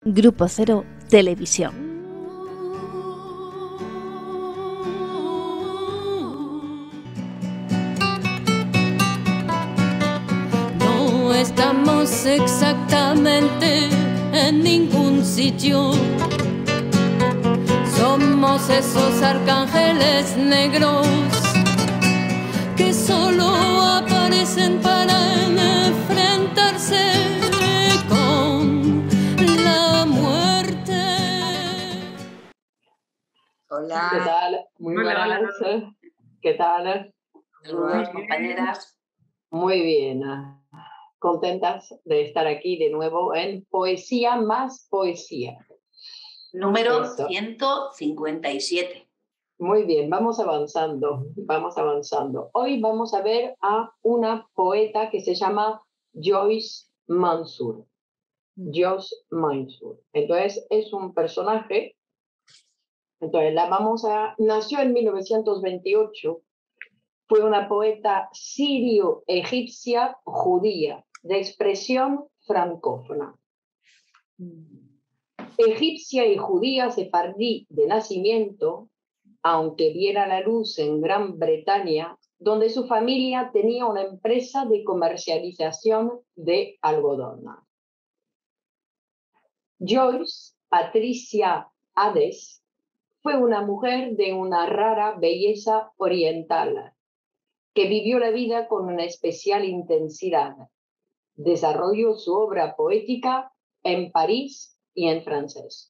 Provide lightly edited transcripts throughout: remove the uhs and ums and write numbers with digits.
Grupo Cero Televisión. No estamos exactamente en ningún sitio. Somos esos arcángeles negros que solo aparecen para enfrentarse con la muerte. Hola. ¿Qué tal? Muy buenas. ¿Qué tal? Saludos, compañeras. Muy bien. Contentas de estar aquí de nuevo en Poesía más Poesía. Número Eso. 157. Muy bien, vamos avanzando, vamos avanzando. Hoy vamos a ver a una poeta que se llama Joyce Mansour. Joyce Mansour. Entonces, es un personaje. Entonces, nació en 1928. Fue una poeta sirio-egipcia judía de expresión francófona. Egipcia y judía sefardí de nacimiento, aunque viera la luz en Gran Bretaña, donde su familia tenía una empresa de comercialización de algodón. Joyce Patricia Hades fue una mujer de una rara belleza oriental, que vivió la vida con una especial intensidad. Desarrolló su obra poética en París y en francés.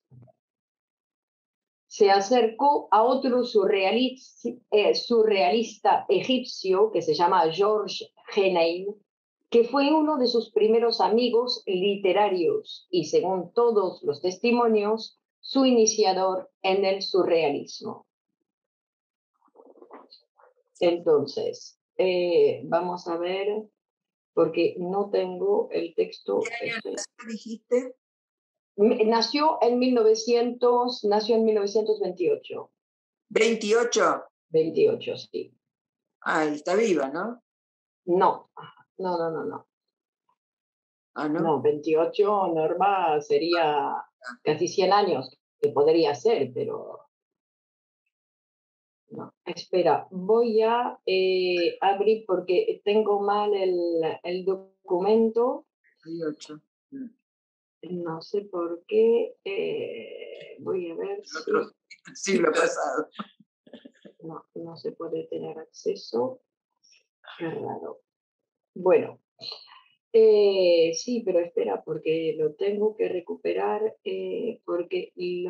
Se acercó a otro surrealista egipcio que se llama Georges Geneid, que fue uno de sus primeros amigos literarios y, según todos los testimonios, su iniciador en el surrealismo. Entonces, vamos a ver, porque no tengo el texto. ¿Qué año dijiste? Nació en 1928. 28. 28, sí. Ah, está viva, ¿no? No. Ah, ¿no? No, 28, Norma, sería casi 100 años, que podría ser, pero no. Espera, voy a abrir porque tengo mal el documento. 28. No sé por qué. Voy a ver Otro siglo pasado. No se puede tener acceso. Qué raro. Bueno. Sí, pero espera, porque lo tengo que recuperar, porque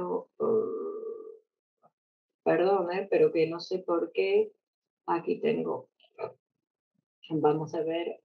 perdón, pero que no sé por qué. Aquí tengo. Vamos a ver.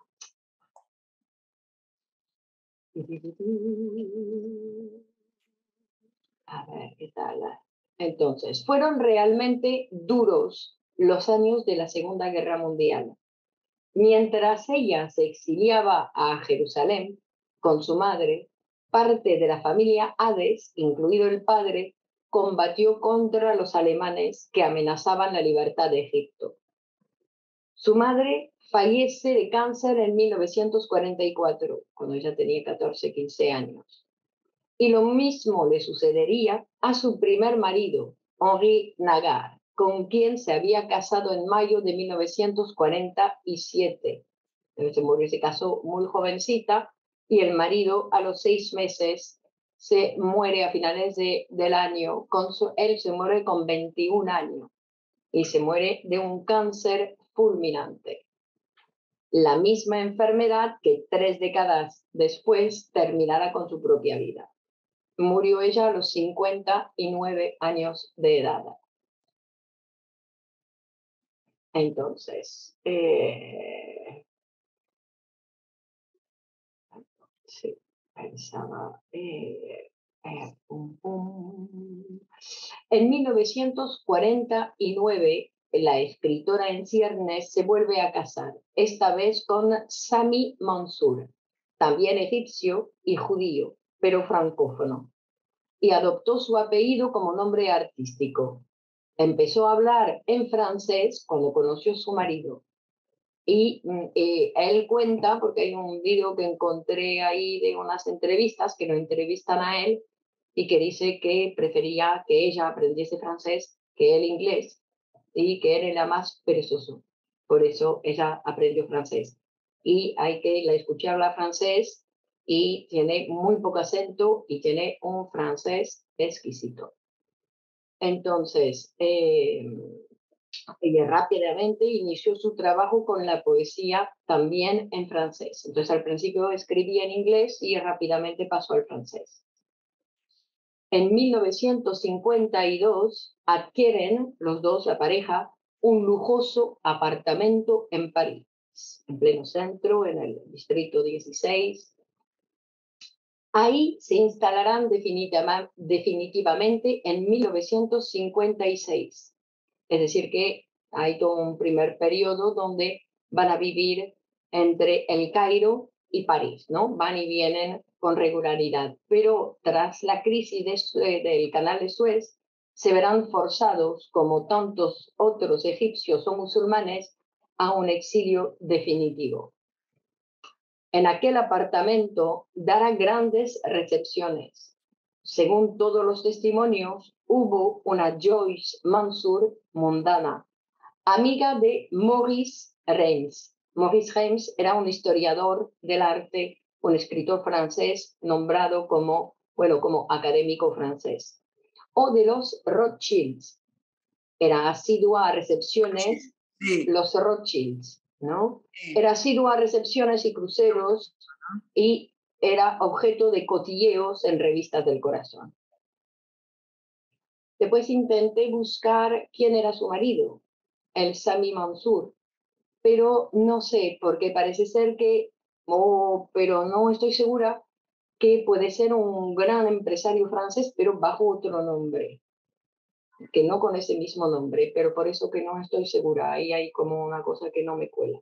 A ver, ¿qué tal? Entonces, fueron realmente duros los años de la Segunda Guerra Mundial. Mientras ella se exiliaba a Jerusalén con su madre, parte de la familia Hades, incluido el padre, combatió contra los alemanes que amenazaban la libertad de Egipto. Su madre fallece de cáncer en 1944, cuando ella tenía 14, 15 años. Y lo mismo le sucedería a su primer marido, Henri Nagar, con quien se había casado en mayo de 1947. Se casó muy jovencita y el marido a los 6 meses se muere a finales del año. Él se muere con 21 años y se muere de un cáncer fulminante. La misma enfermedad que 3 décadas después terminará con su propia vida. Murió ella a los 59 años de edad. Entonces, sí, pensaba. En 1949, la escritora en ciernes se vuelve a casar, esta vez con Sami Mansour, también egipcio y judío, pero francófono, y adoptó su apellido como nombre artístico. Empezó a hablar en francés cuando conoció a su marido. Y él cuenta, porque hay un vídeo que encontré ahí de unas entrevistas que lo entrevistan a él y que dice que prefería que ella aprendiese francés que él inglés y que él era más perezoso. Por eso ella aprendió francés. Y la escuché hablar francés y tiene muy poco acento y tiene un francés exquisito. Entonces, ella rápidamente inició su trabajo con la poesía también en francés. Entonces, al principio escribía en inglés y rápidamente pasó al francés. En 1952 adquieren los dos, la pareja, un lujoso apartamento en París, en pleno centro, en el distrito 16. Ahí se instalarán definitivamente en 1956. Es decir, que hay todo un primer periodo donde van a vivir entre El Cairo y París, ¿no? Van y vienen con regularidad. Pero tras la crisis del Canal de Suez, se verán forzados, como tantos otros egipcios o musulmanes, a un exilio definitivo. En aquel apartamento dará grandes recepciones. Según todos los testimonios, hubo una Joyce Mansour mundana, amiga de Maurice Reims. Maurice Reims era un historiador del arte, un escritor francés nombrado como académico francés. O de los Rothschilds. Era asidua a recepciones, Sí, los Rothschilds, ¿no? sí. Era asidua a recepciones y cruceros y era objeto de cotilleos en revistas del corazón. Después intenté buscar quién era su marido, el Sami Mansour, pero no sé, porque parece ser que, pero no estoy segura, que puede ser un gran empresario francés, pero bajo otro nombre, que no con ese mismo nombre, pero por eso que no estoy segura, ahí hay como una cosa que no me cuela.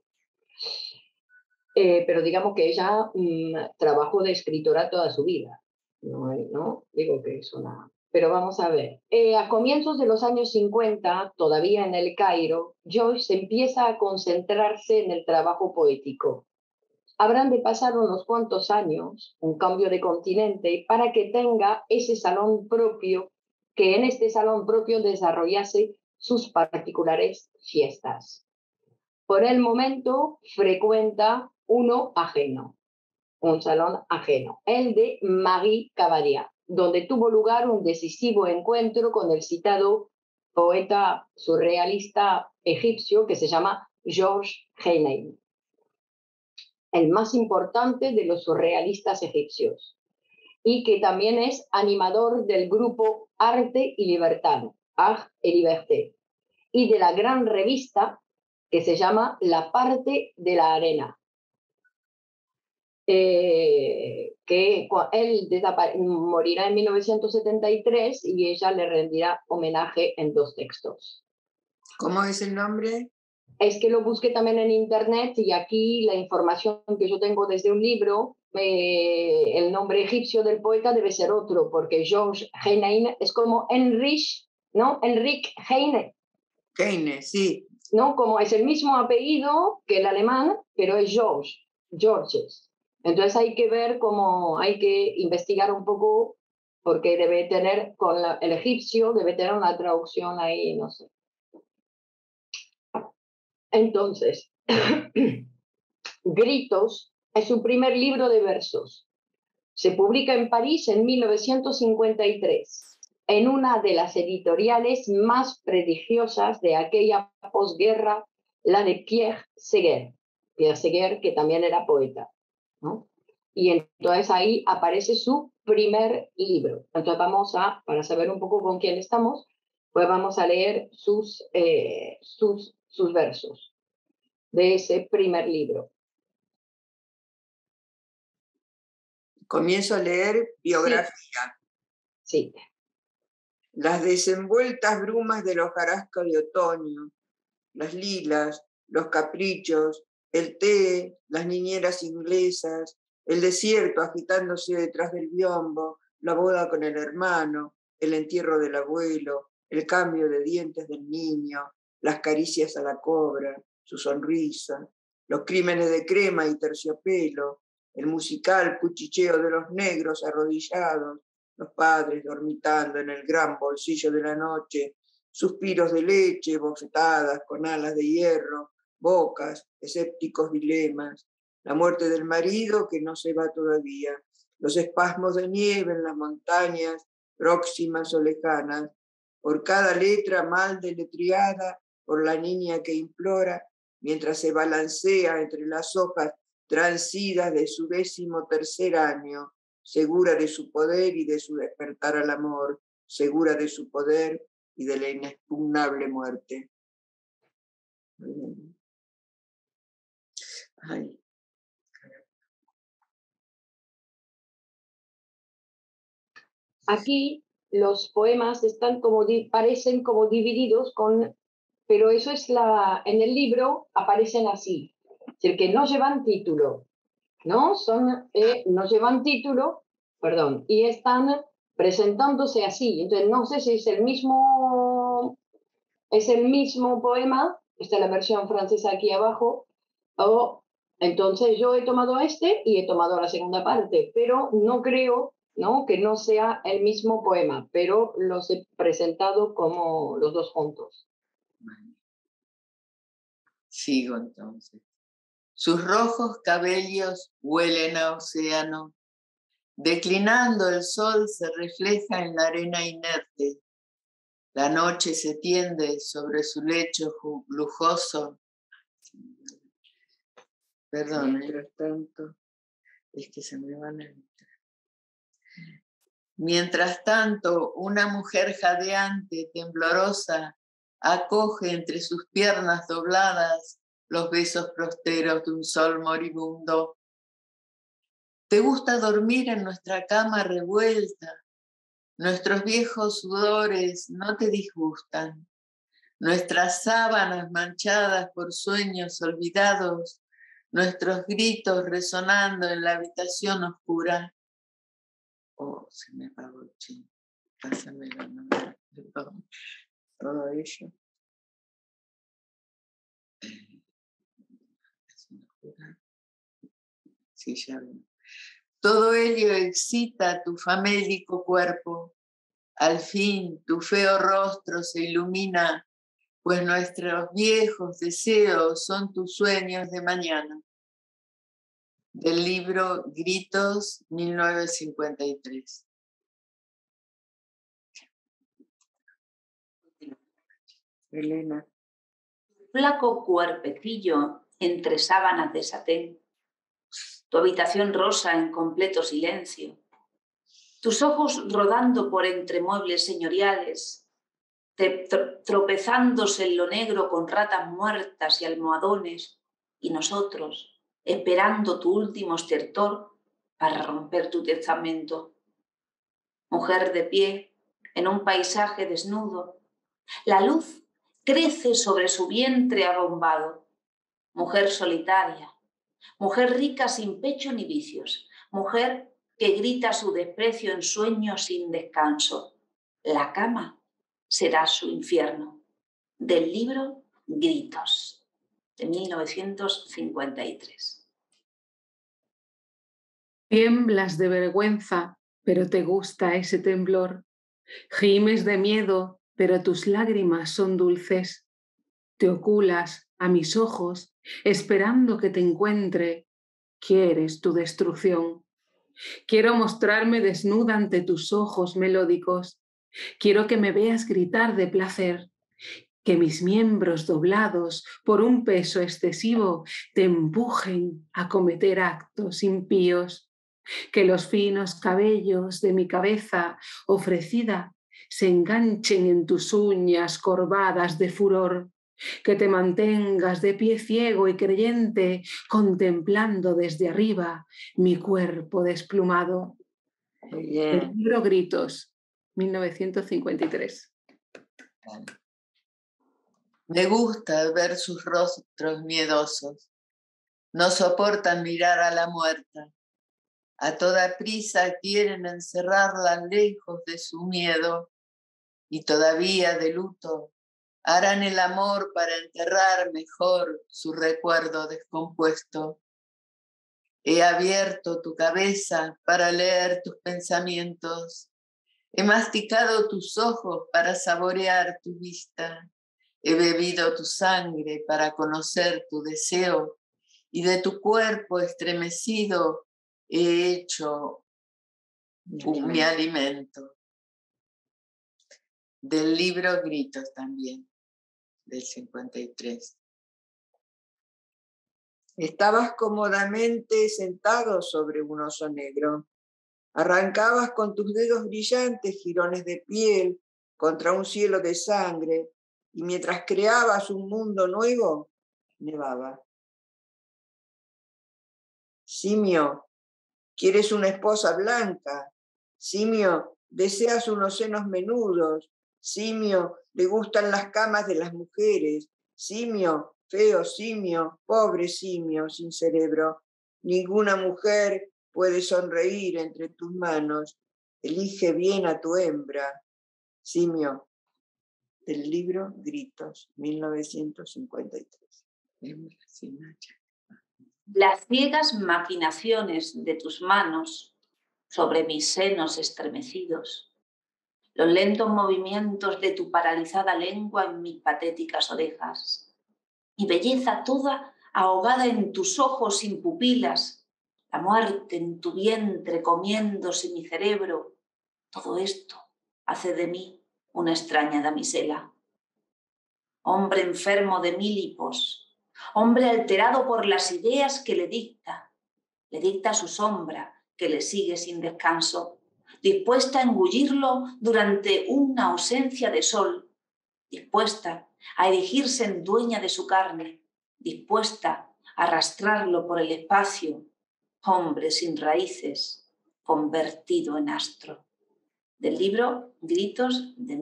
Pero digamos que ella trabajó de escritora toda su vida, ¿no? Digo que es una... Pero vamos a ver, a comienzos de los años 50, todavía en El Cairo, Joyce empieza a concentrarse en el trabajo poético. Habrán de pasar unos cuantos años, un cambio de continente, para que tenga ese salón propio, que en este salón propio desarrollase sus particulares fiestas. Por el momento frecuenta uno ajeno, un salón ajeno, el de Marie Cavaria, donde tuvo lugar un decisivo encuentro con el citado poeta surrealista egipcio que se llama Georges Heinein, el más importante de los surrealistas egipcios, y que también es animador del grupo Arte y Libertad, Art et Liberté, y de la gran revista que se llama La Parte de la Arena, que él morirá en 1973 y ella le rendirá homenaje en 2 textos. ¿Cómo es el nombre? Es que lo busqué también en internet y aquí la información que yo tengo desde un libro, el nombre egipcio del poeta debe ser otro, porque Georges Heinein es como Heinrich, ¿no? Enrique Heine. Heine, sí. ¿No? Como es el mismo apellido que el alemán, pero es Georges. Entonces hay que ver cómo, hay que investigar un poco, porque debe tener, el egipcio debe tener una traducción ahí, no sé. Entonces, Gritos es su primer libro de versos. Se publica en París en 1953, en una de las editoriales más prestigiosas de aquella posguerra, la de Pierre Séguer. Pierre Séguer, que también era poeta, ¿no? Y entonces ahí aparece su primer libro. Entonces para saber un poco con quién estamos, pues vamos a leer sus versos de ese primer libro. Comienzo a leer biografía. Sí. Las desenvueltas brumas de los hojarasca de otoño, las lilas, los caprichos, el té, las niñeras inglesas, el desierto agitándose detrás del biombo, la boda con el hermano, el entierro del abuelo, el cambio de dientes del niño, las caricias a la cobra, su sonrisa, los crímenes de crema y terciopelo, el musical cuchicheo de los negros arrodillados, los padres dormitando en el gran bolsillo de la noche, suspiros de leche, bofetadas con alas de hierro, bocas, escépticos dilemas, la muerte del marido que no se va todavía, los espasmos de nieve en las montañas, próximas o lejanas, por cada letra mal deletreada, por la niña que implora, mientras se balancea entre las hojas transidas de su 13º año, segura de su poder y de su despertar al amor, segura de su poder y de la inexpugnable muerte. Ay. Aquí los poemas están como parecen como divididos pero eso es en el libro aparecen así, es decir, que no llevan título, ¿no? No llevan título, perdón, y están presentándose así. Entonces no sé si es el mismo poema, está la versión francesa aquí abajo, o entonces yo he tomado este y he tomado la segunda parte, pero no creo, ¿no?, que no sea el mismo poema, pero los he presentado como los dos juntos. Sigo entonces. Sus rojos cabellos huelen a océano. Declinando el sol se refleja en la arena inerte. La noche se tiende sobre su lecho lujoso. Perdón, mientras tanto, es que se me van a entrar. Mientras tanto, una mujer jadeante, temblorosa, acoge entre sus piernas dobladas los besos prosteros de un sol moribundo. ¿Te gusta dormir en nuestra cama revuelta? Nuestros viejos sudores no te disgustan. Nuestras sábanas manchadas por sueños olvidados, nuestros gritos resonando en la habitación oscura. Oh, se me apagó el chino. Pásame la mano. Perdón. Todo ello. Sí, ya veo. Todo ello excita tu famélico cuerpo. Al fin tu feo rostro se ilumina, pues nuestros viejos deseos son tus sueños de mañana. Del libro Gritos, 1953. Elena. Flaco cuerpecillo entre sábanas de satén, tu habitación rosa en completo silencio, tus ojos rodando por entre muebles señoriales, tropezándose en lo negro con ratas muertas y almohadones, y nosotros esperando tu último estertor para romper tu testamento. Mujer de pie en un paisaje desnudo, la luz crece sobre su vientre abombado. Mujer solitaria, mujer rica sin pecho ni vicios, mujer que grita su desprecio en sueños sin descanso. La cama será su infierno. Del libro Gritos, de 1953. Tiemblas de vergüenza, pero te gusta ese temblor. Gimes de miedo, pero tus lágrimas son dulces. Te oculas a mis ojos, esperando que te encuentre. Quieres tu destrucción. Quiero mostrarme desnuda ante tus ojos melódicos. Quiero que me veas gritar de placer. Que mis miembros doblados por un peso excesivo te empujen a cometer actos impíos. Que los finos cabellos de mi cabeza ofrecida se enganchen en tus uñas corvadas de furor. Que te mantengas de pie ciego y creyente, contemplando desde arriba mi cuerpo desplumado. El libro Gritos, 1953. Me gusta ver sus rostros miedosos. No soportan mirar a la muerta. A toda prisa quieren encerrarla lejos de su miedo y todavía de luto harán el amor para enterrar mejor su recuerdo descompuesto. He abierto tu cabeza para leer tus pensamientos. He masticado tus ojos para saborear tu vista. He bebido tu sangre para conocer tu deseo. Y de tu cuerpo estremecido he hecho mi alimento. Del libro Gritos también, del 53. Estabas cómodamente sentado sobre un oso negro. Arrancabas con tus dedos brillantes jirones de piel contra un cielo de sangre, y mientras creabas un mundo nuevo, nevaba. Simio, quieres una esposa blanca. Simio, deseas unos senos menudos. Simio, te gustan las camas de las mujeres. Simio, feo simio, pobre simio sin cerebro. Ninguna mujer puede sonreír entre tus manos. Elige bien a tu hembra. Simio, del libro Gritos, 1953. Las ciegas maquinaciones de tus manos sobre mis senos estremecidos, los lentos movimientos de tu paralizada lengua en mis patéticas orejas, mi belleza toda ahogada en tus ojos sin pupilas, la muerte en tu vientre comiéndose mi cerebro, todo esto hace de mí una extraña damisela. Hombre enfermo de mílipos, hombre alterado por las ideas que le dicta su sombra que le sigue sin descanso, dispuesta a engullirlo durante una ausencia de sol, dispuesta a erigirse en dueña de su carne, dispuesta a arrastrarlo por el espacio, hombre sin raíces, convertido en astro. Del libro Gritos de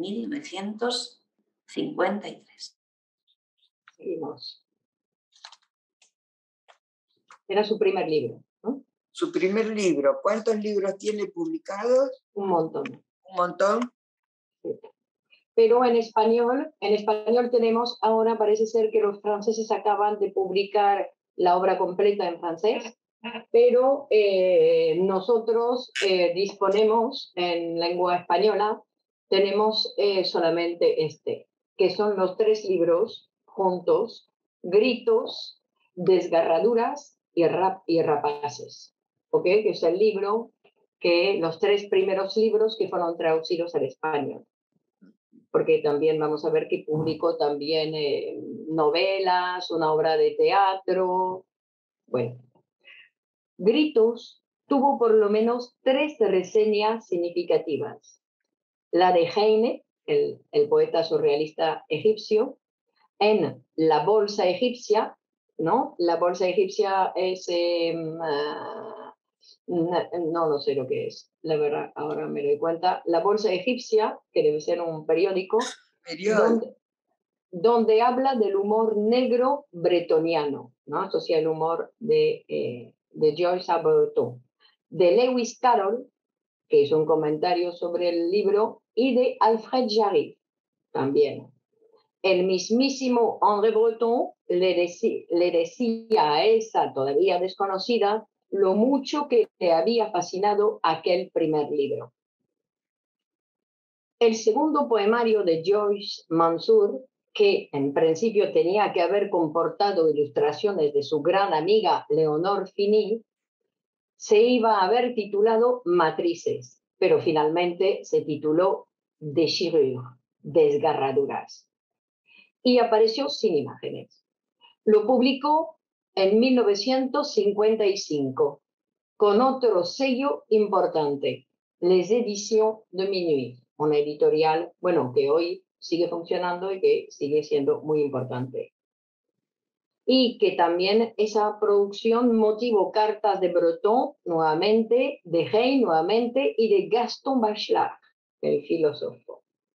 1953. Seguimos. Era su primer libro, ¿no? Su primer libro. ¿Cuántos libros tiene publicados? Un montón. Un montón. Sí. Pero en español tenemos, ahora parece ser que los franceses acaban de publicar la obra completa en francés, pero nosotros disponemos en lengua española, tenemos solamente este, que son los 3 libros juntos, Gritos, Desgarraduras y Rapaces, ¿ok? Que es el libro los 3 primeros libros que fueron traducidos al español. Porque también vamos a ver que publicó también novelas, una obra de teatro. Bueno, Gritos tuvo por lo menos 3 reseñas significativas. La de Heine, el poeta surrealista egipcio, en La Bolsa Egipcia, ¿no? La Bolsa Egipcia es... no sé lo que es, la verdad, ahora me doy cuenta. La Bolsa Egipcia, que debe ser un periódico, donde habla del humor negro bretoniano, ¿no? Esto sí, el humor de Joyce Breton, de Lewis Carroll, que es un comentario sobre el libro, y de Alfred Jarry, también. El mismísimo André Breton le decía a esa todavía desconocida lo mucho que le había fascinado aquel primer libro. El segundo poemario de Joyce Mansour, que en principio tenía que haber comportado ilustraciones de su gran amiga Leonore Fini, se iba a haber titulado Matrices, pero finalmente se tituló Déchirure, Desgarraduras, y apareció sin imágenes. Lo publicó en 1955 con otro sello importante, Les Éditions de Minuit, una editorial, bueno, que hoy sigue funcionando y que sigue siendo muy importante. Y que también esa producción motivó cartas de Breton nuevamente, de Heine nuevamente y de Gaston Bachelard, el filósofo.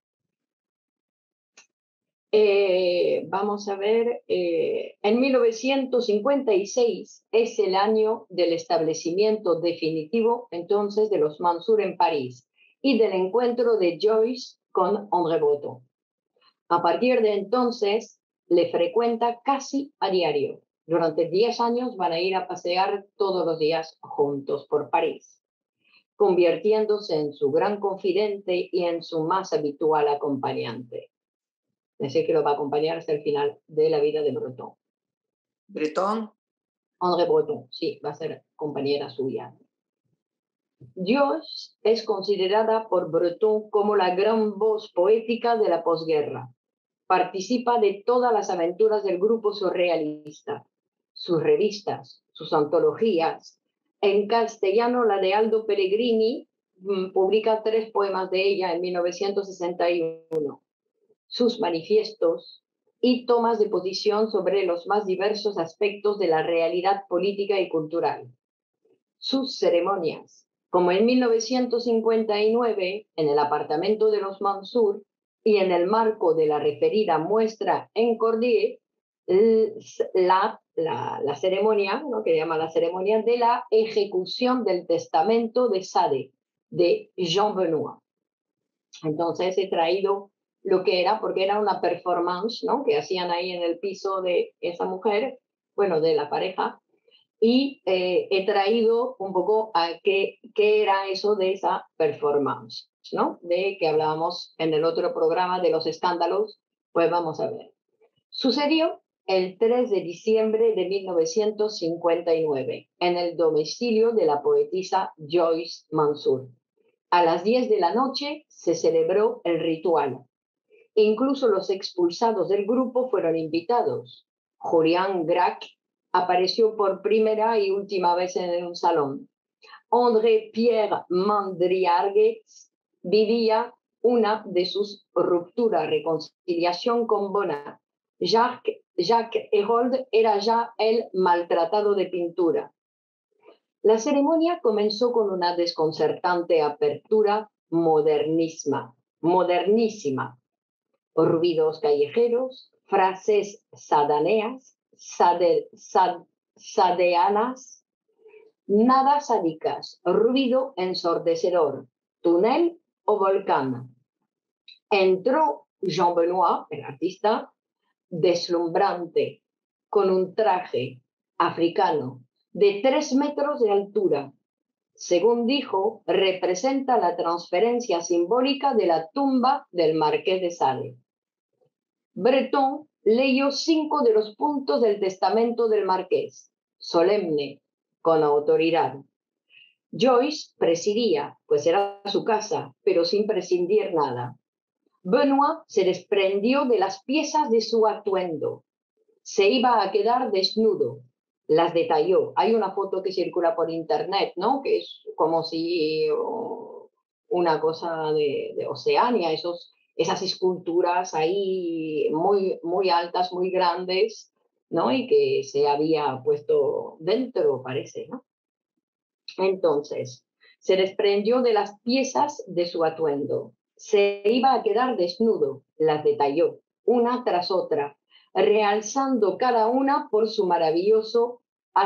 Vamos a ver, en 1956 es el año del establecimiento definitivo entonces de los Mansour en París y del encuentro de Joyce con André Breton. A partir de entonces, le frecuenta casi a diario. Durante 10 años van a ir a pasear todos los días juntos por París, convirtiéndose en su gran confidente y en su más habitual acompañante. Así que lo va a acompañar hasta el final de la vida de Breton. ¿Breton? André Breton, sí, va a ser compañera suya. Joyce es considerada por Breton como la gran voz poética de la posguerra. Participa de todas las aventuras del grupo surrealista, sus revistas, sus antologías. En castellano, la de Aldo Pellegrini publica 3 poemas de ella en 1961. Sus manifiestos y tomas de posición sobre los más diversos aspectos de la realidad política y cultural. Sus ceremonias, como en 1959 en el apartamento de los Mansour y en el marco de la referida muestra en Cordier, la ceremonia, ¿no?, que llama la ceremonia de la ejecución del testamento de Sade, de Jean Benoît. Entonces he traído lo que era, porque era una performance, ¿no?, que hacían ahí en el piso de esa mujer, bueno, de la pareja, y he traído un poco a qué era eso de esa performance, ¿no?, de que hablábamos en el otro programa de los escándalos. Pues vamos a ver. Sucedió el 3 de diciembre de 1959 en el domicilio de la poetisa Joyce Mansour. A las 10 de la noche se celebró el ritual. Incluso los expulsados del grupo fueron invitados. Julian Gracq apareció por primera y última vez en un salón. André-Pierre Mandriargues vivía una de sus rupturas, reconciliación con Bonnat. Jacques Herold era ya el maltratado de pintura. La ceremonia comenzó con una desconcertante apertura modernísima. Ruidos callejeros, frases sadaneas, sadeanas, nada sádicas, ruido ensordecedor, túnel o volcán. Entró Jean Benoît, el artista, deslumbrante, con un traje africano de 3 metros de altura. Según dijo, representa la transferencia simbólica de la tumba del Marqués de Sade. Breton leyó 5 de los puntos del testamento del Marqués, solemne, con autoridad. Joyce presidía, pues era su casa, pero sin prescindir nada. Benoît se desprendió de las piezas de su atuendo. Se iba a quedar desnudo. Las detalló. Hay una foto que circula por internet, ¿no?, que es como si una cosa de Oceania, esas esculturas ahí muy, muy altas, muy grandes, ¿no?, y que se había puesto dentro, parece, ¿no? Entonces, se desprendió de las piezas de su atuendo. Se iba a quedar desnudo. Las detalló, una tras otra, realzando cada una con su maravilloso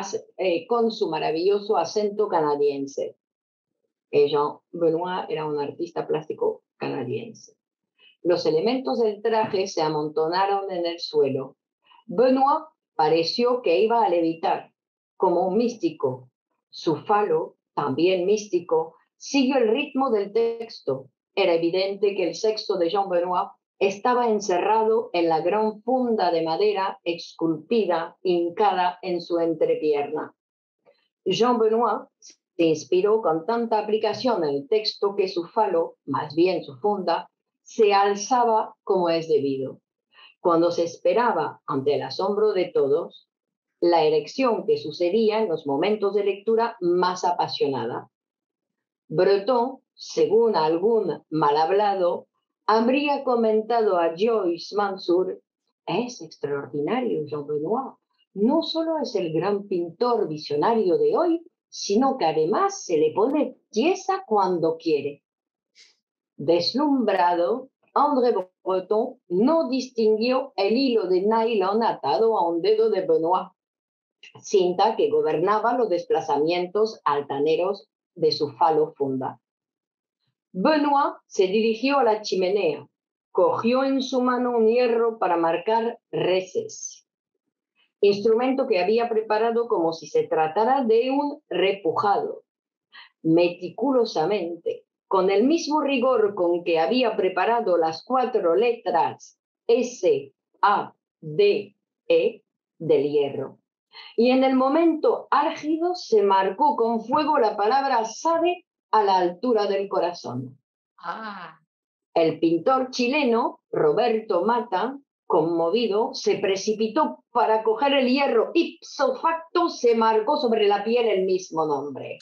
acento canadiense. Jean Benoît era un artista plástico canadiense. Los elementos del traje se amontonaron en el suelo. Benoît pareció que iba a levitar, como un místico. Su falo, también místico, siguió el ritmo del texto. Era evidente que el sexo de Jean Benoît estaba encerrado en la gran funda de madera esculpida, hincada en su entrepierna. Jean Benoît se inspiró con tanta aplicación en el texto que su falo, más bien su funda, se alzaba como es debido. Cuando se esperaba, ante el asombro de todos, la erección que sucedía en los momentos de lectura más apasionada. Breton, según algún mal hablado, habría comentado a Joyce Mansour: es extraordinario, Jean Benoît. No solo es el gran pintor visionario de hoy, sino que además se le pone tiesa cuando quiere. Deslumbrado, André Breton no distinguió el hilo de nylon atado a un dedo de Benoît, cinta que gobernaba los desplazamientos altaneros de su falo funda. Benoît se dirigió a la chimenea, cogió en su mano un hierro para marcar reses, instrumento que había preparado como si se tratara de un repujado, meticulosamente, con el mismo rigor con que había preparado las 4 letras S, A, D, E del hierro. Y en el momento álgido se marcó con fuego la palabra sabe a la altura del corazón. El pintor chileno Roberto Mata, conmovido, se precipitó para coger el hierro. Ipso facto se marcó sobre la piel el mismo nombre.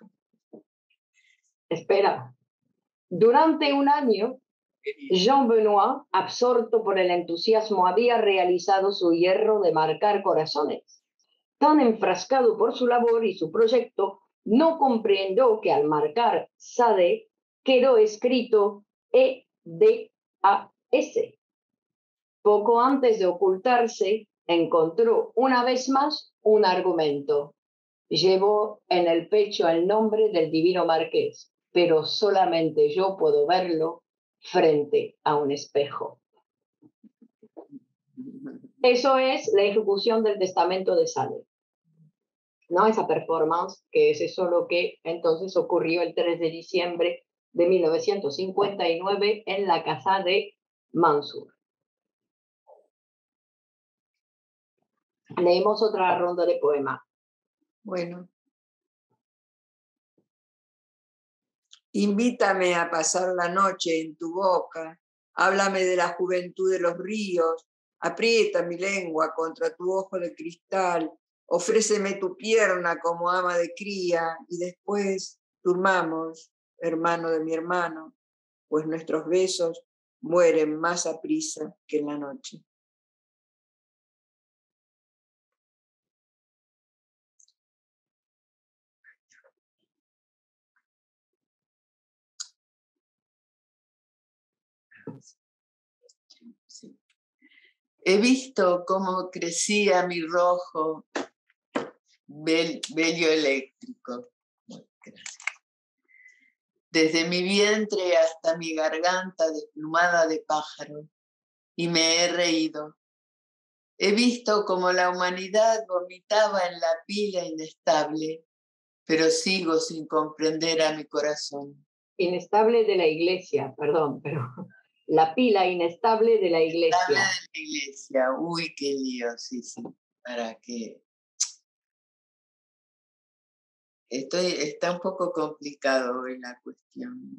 Espera. Durante un año, Jean Benoit, absorto por el entusiasmo, había realizado su hierro de marcar corazones. Tan enfrascado por su labor y su proyecto, no comprendió que al marcar Sade quedó escrito E-D-A-S. Poco antes de ocultarse, encontró una vez más un argumento. Llevo en el pecho el nombre del divino marqués, pero solamente yo puedo verlo frente a un espejo. Eso es la ejecución del testamento de Sade. ¿No? Esa performance, que es eso lo que entonces ocurrió el 3 de diciembre de 1959 en la casa de Mansour. Leemos otra ronda de poema. Bueno. Invítame a pasar la noche en tu boca, háblame de la juventud de los ríos, aprieta mi lengua contra tu ojo de cristal, ofréceme tu pierna como ama de cría y después durmamos, hermano de mi hermano, pues nuestros besos mueren más aprisa que en la noche. Sí. He visto cómo crecía mi rojo vello eléctrico. Gracias. Desde mi vientre hasta mi garganta desplumada de pájaro, y me he reído. He visto cómo la humanidad vomitaba en la pila inestable, pero sigo sin comprender a mi corazón. Inestable de la iglesia, perdón, pero la pila inestable de la iglesia. Inestable de la iglesia, uy, qué lío, sí, para que... Está un poco complicado hoy la cuestión.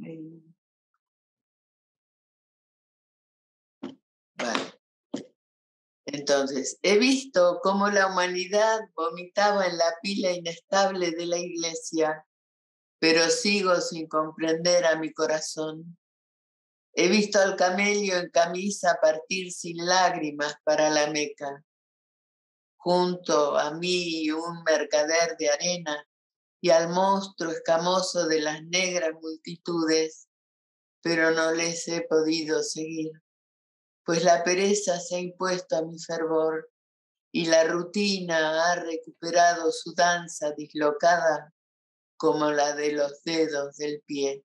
Vale. Entonces, he visto cómo la humanidad vomitaba en la pila inestable de la iglesia, pero sigo sin comprender a mi corazón. He visto al camello en camisa partir sin lágrimas para la Meca. Junto a mí un mercader de arena y al monstruo escamoso de las negras multitudes, pero no les he podido seguir, pues la pereza se ha impuesto a mi fervor y la rutina ha recuperado su danza dislocada como la de los dedos del pie.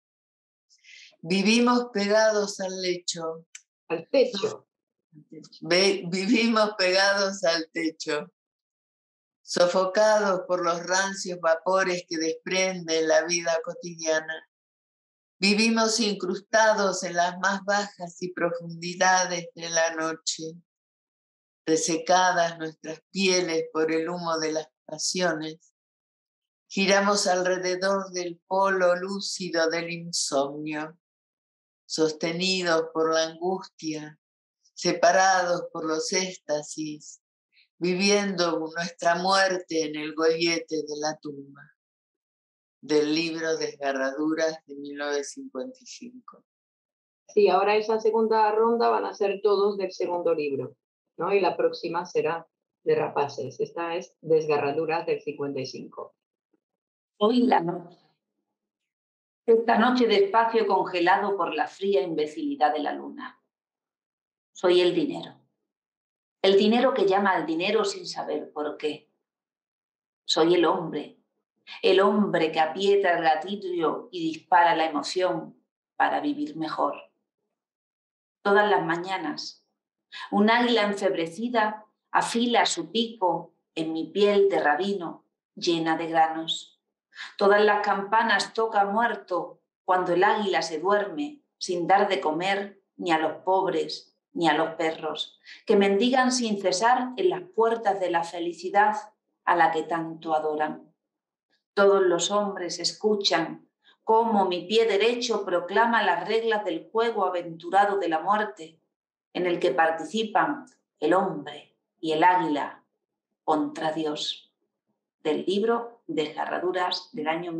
Vivimos pegados al lecho. Al techo. Vivimos pegados al techo, sofocados por los rancios vapores que desprende la vida cotidiana. Vivimos incrustados en las más bajas y profundidades de la noche, resecadas nuestras pieles por el humo de las pasiones. Giramos alrededor del polo lúcido del insomnio, sostenidos por la angustia, separados por los éxtasis, viviendo nuestra muerte en el gollete de la tumba. Del libro Desgarraduras de 1955. Sí, ahora esa segunda ronda van a ser todos del segundo libro, ¿no? Y la próxima será de Rapaces. Esta es Desgarraduras del 55. Hoy la noche. Esta noche de espacio congelado por la fría imbecilidad de la luna. Soy el dinero. El dinero que llama al dinero sin saber por qué. Soy el hombre que aprieta el gatillo y dispara la emoción para vivir mejor. todas las mañanas. Un águila enfebrecida afila su pico en mi piel de rabino llena de granos. Todas las campanas tocan muerto cuando el águila se duerme sin dar de comer ni a los pobres ni a los perros, que mendigan sin cesar en las puertas de la felicidad a la que tanto adoran. Todos los hombres escuchan cómo mi pie derecho proclama las reglas del juego aventurado de la muerte, en el que participan el hombre y el águila contra Dios. Del libro Desgarraduras del año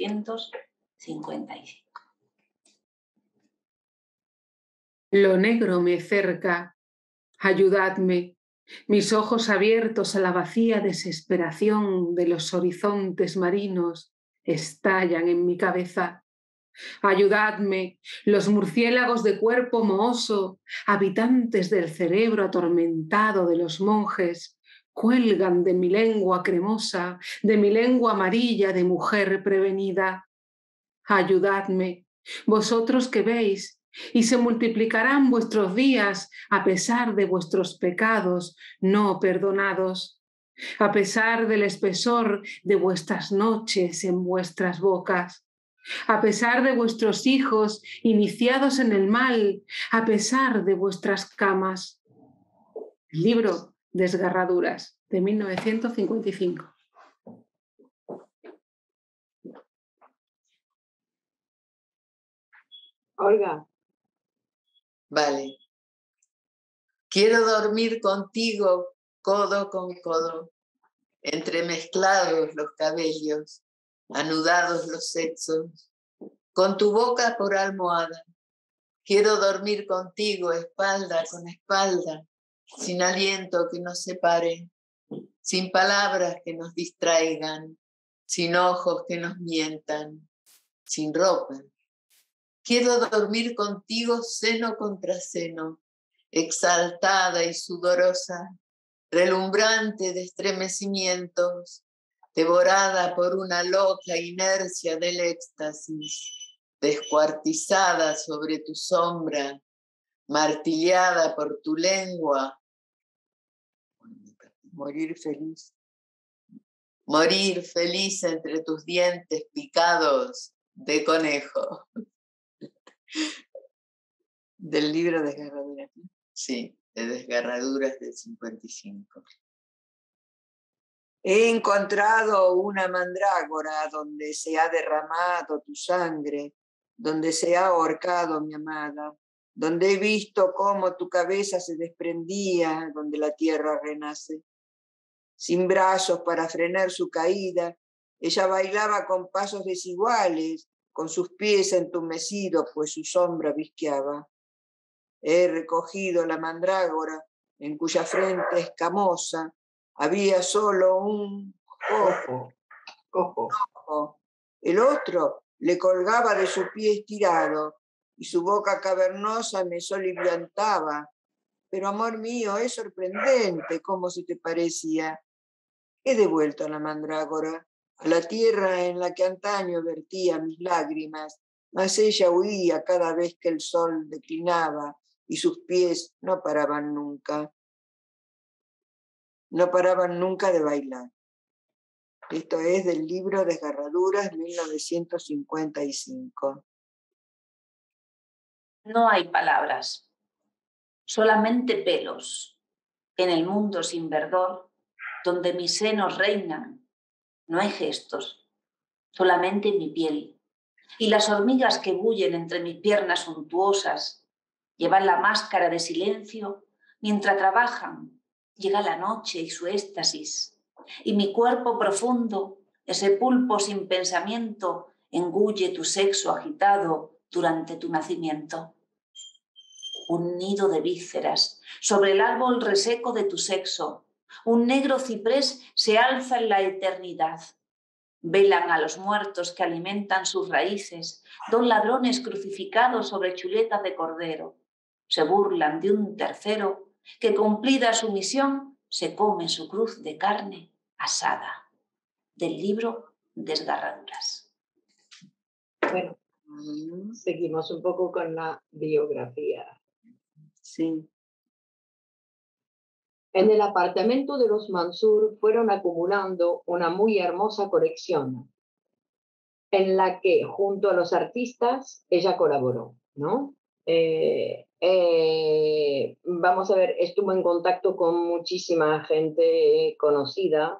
1955. Lo negro me cerca, ayudadme, mis ojos abiertos a la vacía desesperación de los horizontes marinos estallan en mi cabeza. Ayudadme, los murciélagos de cuerpo mohoso, habitantes del cerebro atormentado de los monjes, cuelgan de mi lengua cremosa, de mi lengua amarilla de mujer prevenida. Ayudadme, vosotros que veis, y se multiplicarán vuestros días a pesar de vuestros pecados no perdonados, a pesar del espesor de vuestras noches en vuestras bocas, a pesar de vuestros hijos iniciados en el mal, a pesar de vuestras camas. El libro Desgarraduras, de 1955. Olga. Vale. Quiero dormir contigo, codo con codo, entremezclados los cabellos, anudados los sexos, con tu boca por almohada. Quiero dormir contigo, espalda con espalda, sin aliento que nos separe, sin palabras que nos distraigan, sin ojos que nos mientan, sin ropa. Quiero dormir contigo seno contra seno, exaltada y sudorosa, relumbrante de estremecimientos, devorada por una loca inercia del éxtasis, descuartizada sobre tu sombra, martillada por tu lengua. Morir feliz entre tus dientes picados de conejo. Del libro Desgarraduras. Sí, de Desgarraduras del 55. He encontrado una mandrágora donde se ha derramado tu sangre, donde se ha ahorcado mi amada, donde he visto cómo tu cabeza se desprendía, donde la tierra renace. Sin brazos para frenar su caída, ella bailaba con pasos desiguales, con sus pies entumecidos, pues su sombra visqueaba. He recogido la mandrágora, en cuya frente escamosa había solo un ojo. El otro le colgaba de su pie estirado, y su boca cavernosa me soliviantaba. Pero, amor mío, es sorprendente cómo se te parecía. He devuelto a la mandrágora, a la tierra en la que antaño vertía mis lágrimas, mas ella huía cada vez que el sol declinaba y sus pies no paraban nunca de bailar. Esto es del libro Desgarraduras, 1955. No hay palabras, solamente pelos en el mundo sin verdor, donde mis senos reinan. No hay gestos, solamente mi piel. Y las hormigas que bullen entre mis piernas suntuosas llevan la máscara de silencio mientras trabajan. Llega la noche y su éxtasis, y mi cuerpo profundo, ese pulpo sin pensamiento, engulle tu sexo agitado durante tu nacimiento. Un nido de vísceras sobre el árbol reseco de tu sexo, un negro ciprés se alza en la eternidad. Velan a los muertos que alimentan sus raíces, dos ladrones crucificados sobre chuletas de cordero. Se burlan de un tercero que, cumplida su misión, se come su cruz de carne asada. Del libro Desgarraduras. Bueno, seguimos un poco con la biografía. Sí. En el apartamento de los Mansur fueron acumulando una muy hermosa colección en la que junto a los artistas ella colaboró, ¿no? Vamos a ver, estuvo en contacto con muchísima gente conocida,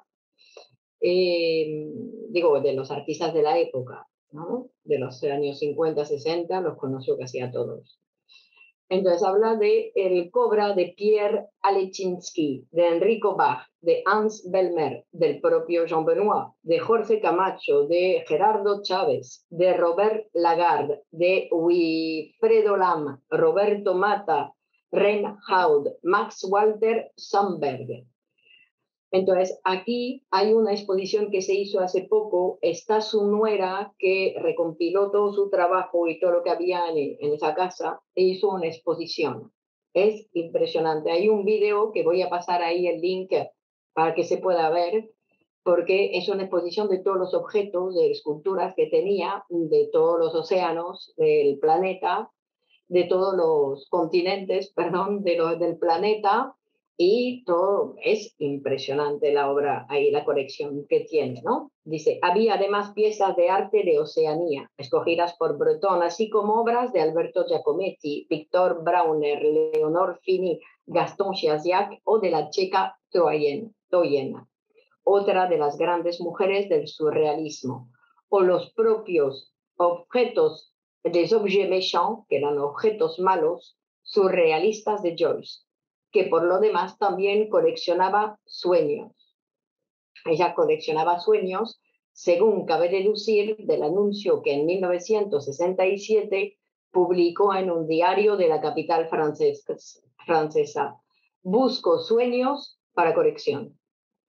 digo, de los artistas de la época, ¿no? De los años 50, 60, los conoció casi a todos. Entonces habla de El Cobra de Pierre Alechinsky, de Enrico Bach, de Hans Belmer, del propio Jean Benoit, de Jorge Camacho, de Gerardo Chávez, de Robert Lagarde, de Wilfredo Lam, Roberto Mata, Reinhard, Max Walter Sandberg. Entonces, aquí hay una exposición que se hizo hace poco, está su nuera que recompiló todo su trabajo y todo lo que había en esa casa e hizo una exposición. Es impresionante. Hay un video que voy a pasar ahí el link para que se pueda ver, porque es una exposición de todos los objetos, de esculturas que tenía, de todos los océanos del planeta, de todos los continentes, perdón, del planeta, y todo es impresionante la obra ahí, la colección que tiene, ¿no? Dice, había además piezas de arte de Oceanía, escogidas por Breton, así como obras de Alberto Giacometti, Victor Brauner, Leonor Fini, Gaston Chasiac o de la checa Toyena, otra de las grandes mujeres del surrealismo, o los propios objetos des objets méchants, que eran objetos malos, surrealistas de Joyce, que por lo demás también coleccionaba sueños. Ella coleccionaba sueños, según cabe deducir del anuncio que en 1967 publicó en un diario de la capital francesa. Busco sueños para colección.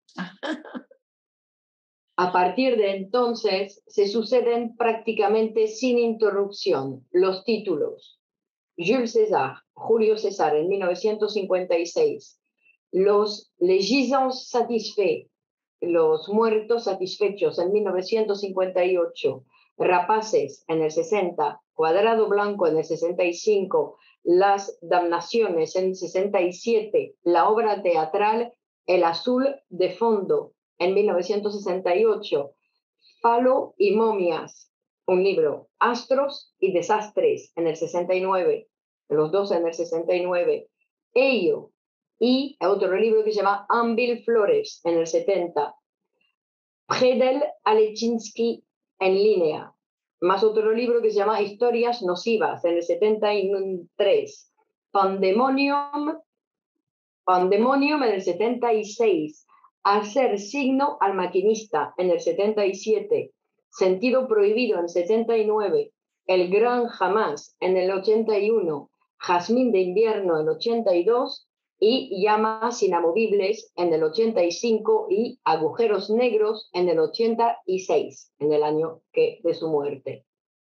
A partir de entonces se suceden prácticamente sin interrupción los títulos. Jules César, Julio César en 1956, los Les Gisants Satisfaits, los muertos satisfechos en 1958, Rapaces en el 60, Cuadrado Blanco en el 65, Las Damnaciones en el 67, la obra teatral El Azul de Fondo en 1968, Falo y Momias, un libro, Astros y Desastres en el 69, los dos en el 69, Ello y otro libro que se llama Anvil Flores en el 70, Predel Alechinsky en línea, más otro libro que se llama Historias Nocivas en el 73, Pandemonium en el 76, Hacer signo al maquinista en el 77, Sentido prohibido en el 79, El gran jamás en el 81, Jazmín de invierno en el 82 y Llamas inamovibles en el 85 y Agujeros negros en el 86, en el año de su muerte.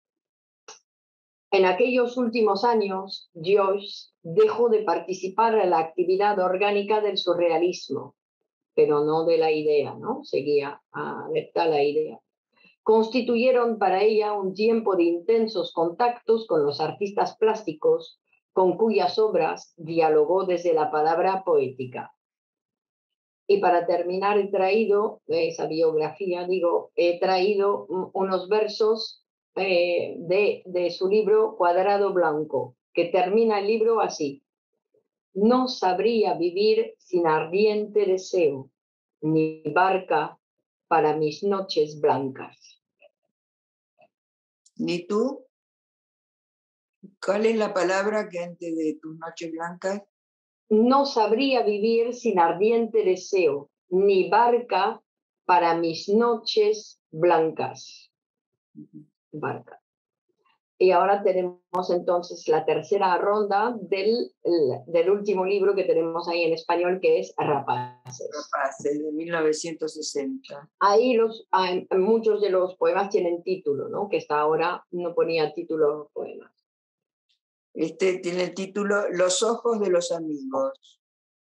En aquellos últimos años, Joyce dejó de participar en la actividad orgánica del surrealismo, pero no de la idea, ¿no? Seguía adepta a la idea. Constituyeron para ella un tiempo de intensos contactos con los artistas plásticos, con cuyas obras dialogó desde la palabra poética. Y para terminar he traído, esa biografía, he traído unos versos de su libro Cuadrado Blanco, que termina el libro así. No sabría vivir sin ardiente deseo, ni barca para mis noches blancas. ¿Ni tú? ¿Cuál es la palabra que antes de tus noches blancas? No sabría vivir sin ardiente deseo, ni barca para mis noches blancas. Barca. Y ahora tenemos entonces la tercera ronda del último libro que tenemos ahí en español, que es Rapaces. Rapaces, de 1960. Ahí muchos de los poemas tienen título, ¿no? Que hasta ahora no ponía título poemas. Este tiene el título Los ojos de los amigos.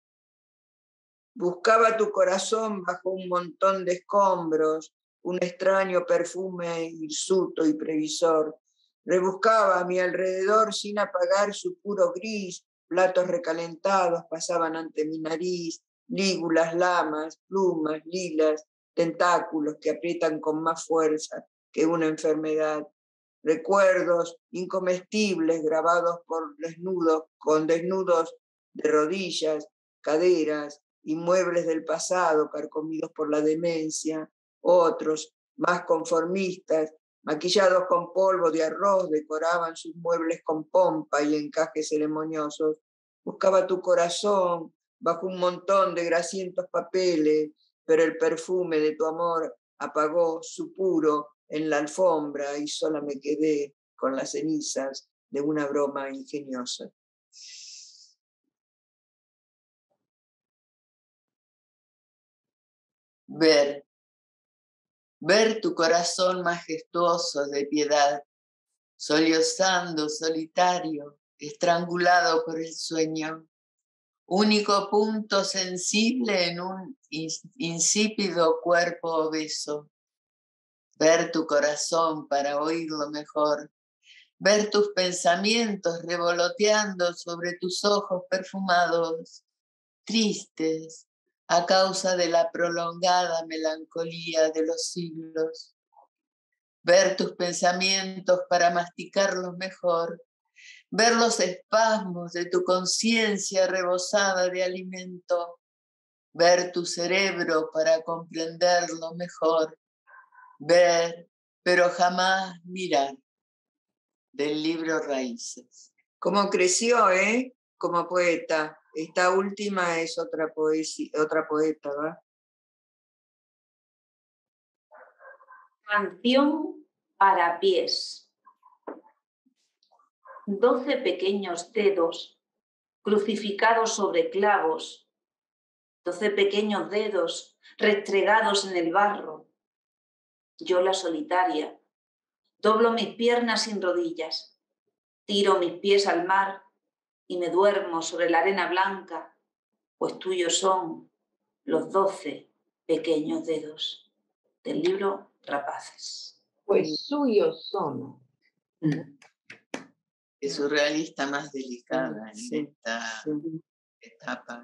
Buscaba tu corazón bajo un montón de escombros, un extraño perfume hirsuto y previsor. Rebuscaba a mi alrededor sin apagar su puro gris, platos recalentados pasaban ante mi nariz, lígulas, lamas, plumas, lilas, tentáculos que aprietan con más fuerza que una enfermedad. Recuerdos incomestibles grabados con desnudos de rodillas, caderas y muebles del pasado carcomidos por la demencia, otros, más conformistas, maquillados con polvo de arroz, decoraban sus muebles con pompa y encajes ceremoniosos. Buscaba tu corazón bajo un montón de grasientos papeles, pero el perfume de tu amor apagó su puro en la alfombra y sola me quedé con las cenizas de una broma ingeniosa. Ver tu corazón majestuoso de piedad, sollozando solitario, estrangulado por el sueño, único punto sensible en un insípido cuerpo obeso. Ver tu corazón para oírlo mejor, ver tus pensamientos revoloteando sobre tus ojos perfumados, tristes a causa de la prolongada melancolía de los siglos. Ver tus pensamientos para masticarlos mejor, ver los espasmos de tu conciencia rebosada de alimento, ver tu cerebro para comprenderlo mejor, ver, pero jamás mirar. Del libro Raíces. Cómo creció, como poeta. Esta última es otra poeta, ¿verdad? Canción para pies. 12 pequeños dedos crucificados sobre clavos, 12 pequeños dedos restregados en el barro. Yo la solitaria, doblo mis piernas sin rodillas, tiro mis pies al mar y me duermo sobre la arena blanca, pues tuyos son los 12 pequeños dedos. Del libro Rapaces. Pues suyos son. Es surrealista más delicada en esta etapa.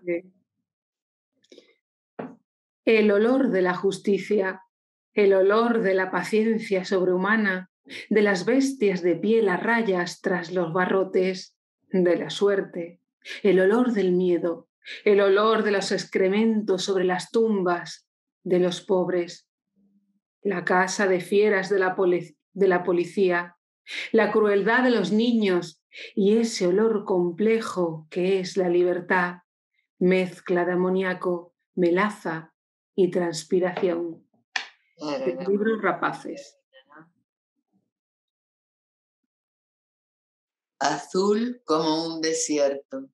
El olor de la justicia, el olor de la paciencia sobrehumana, de las bestias de piel a rayas tras los barrotes, de la suerte, el olor del miedo, el olor de los excrementos sobre las tumbas de los pobres, la casa de fieras de la policía, la crueldad de los niños y ese olor complejo que es la libertad, mezcla de amoníaco, melaza y transpiración. Del libro Rapaces. Azul como un desierto.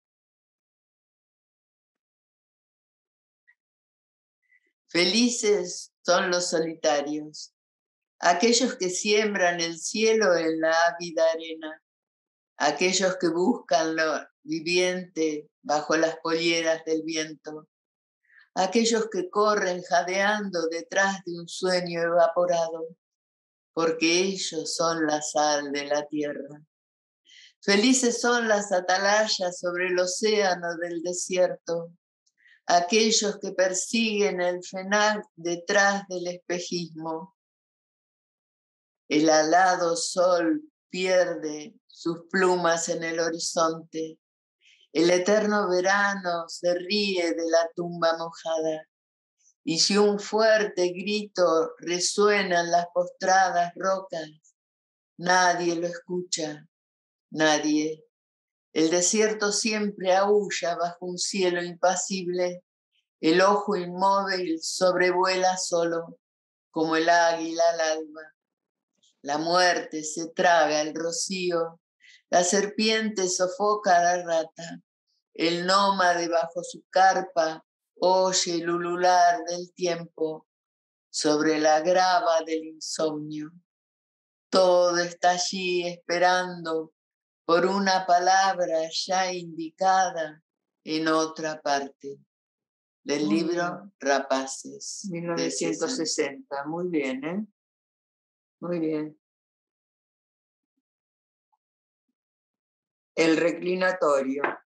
Felices son los solitarios, aquellos que siembran el cielo en la ávida arena, aquellos que buscan lo viviente bajo las polleras del viento, aquellos que corren jadeando detrás de un sueño evaporado, porque ellos son la sal de la tierra. Felices son las atalayas sobre el océano del desierto, aquellos que persiguen el FENAC detrás del espejismo. El alado sol pierde sus plumas en el horizonte. El eterno verano se ríe de la tumba mojada. Y si un fuerte grito resuena en las postradas rocas, nadie lo escucha, nadie. El desierto siempre aúlla bajo un cielo impasible. El ojo inmóvil sobrevuela solo, como el águila al alba. La muerte se traga el rocío, la serpiente sofoca a la rata. El nómade bajo su carpa oye el ulular del tiempo sobre la grava del insomnio. Todo está allí esperando por una palabra ya indicada en otra parte. Del libro Rapaces. 1960. Muy bien, ¿eh? Muy bien. El reclinatorio.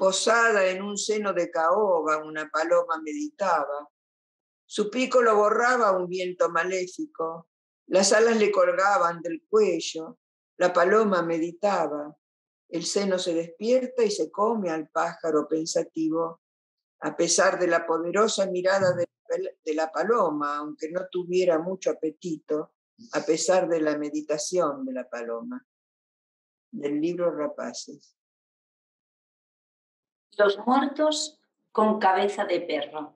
Posada en un seno de caoba, una paloma meditaba. Su pico lo borraba un viento maléfico. Las alas le colgaban del cuello. La paloma meditaba. El seno se despierta y se come al pájaro pensativo, a pesar de la poderosa mirada de la paloma, aunque no tuviera mucho apetito, a pesar de la meditación de la paloma. Del libro Rapaces. Los muertos con cabeza de perro.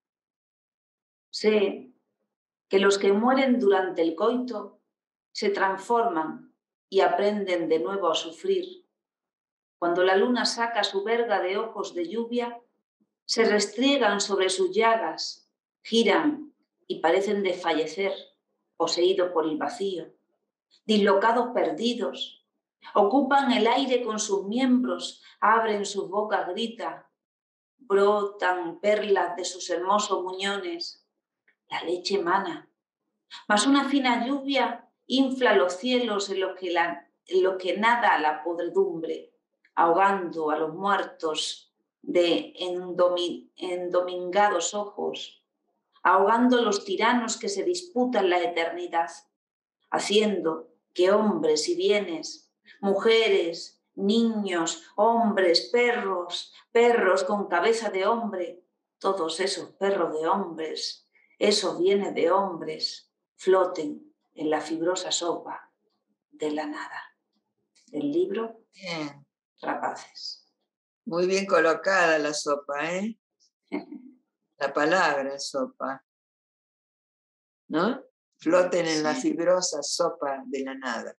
Sé que los que mueren durante el coito se transforman y aprenden de nuevo a sufrir. Cuando la luna saca su verga de ojos de lluvia, se restriegan sobre sus llagas, giran y parecen desfallecer, poseídos por el vacío, dislocados perdidos. Ocupan el aire con sus miembros, abren sus bocas, gritan, brotan perlas de sus hermosos muñones. La leche emana, mas una fina lluvia infla los cielos en los que nada la podredumbre, ahogando a los muertos de endomingados ojos, ahogando a los tiranos que se disputan la eternidad, haciendo que hombres y bienes, mujeres, niños, hombres, perros con cabeza de hombre, todos esos perros de hombres, esos bienes de hombres, floten en la fibrosa sopa de la nada. El libro Bien. Rapaces. Muy bien colocada la sopa, ¿eh? La palabra sopa, ¿no? Floten en la fibrosa sopa de la nada.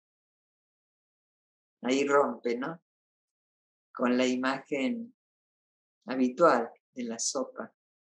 Ahí rompe, ¿no? Con la imagen habitual de la sopa.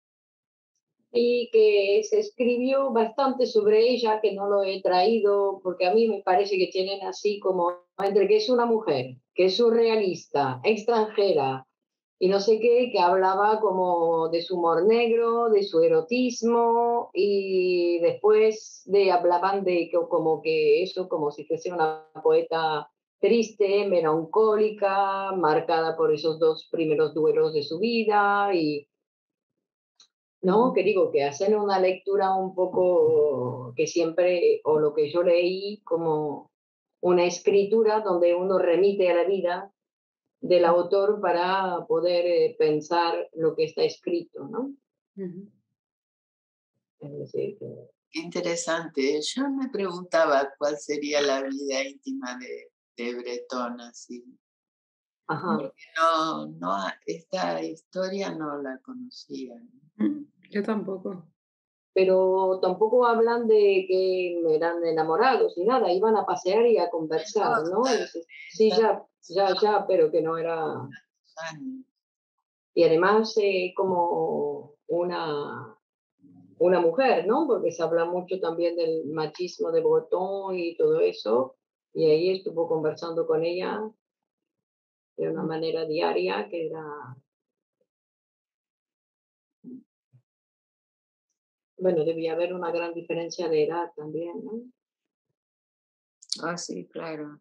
Y que se escribió bastante sobre ella, que no lo he traído, porque a mí me parece que tienen así como, entre que es una mujer, que es surrealista, extranjera, y no sé qué, que hablaba como de su humor negro, de su erotismo, y después hablaban de como que eso, como si fuese una poeta triste, melancólica, marcada por esos 2 primeros duelos de su vida, y no, que digo, que hacen una lectura un poco que siempre, o lo que yo leí, como una escritura donde uno remite a la vida del autor para poder pensar lo que está escrito, ¿no? Es decir, que... Qué interesante. Yo me preguntaba cuál sería la vida íntima de Bretón, así. Ajá. Porque esta historia no la conocía. Yo tampoco. Pero tampoco hablan de que eran enamorados ni nada, iban a pasear y a conversar, ¿no? Sí, ya, pero que no era... Y además como una mujer, ¿no? Porque se habla mucho también del machismo de Breton y todo eso, y ahí estuvo conversando con ella de una manera diaria que era... Bueno, debía haber una gran diferencia de edad también, ¿no? Ah, sí, claro.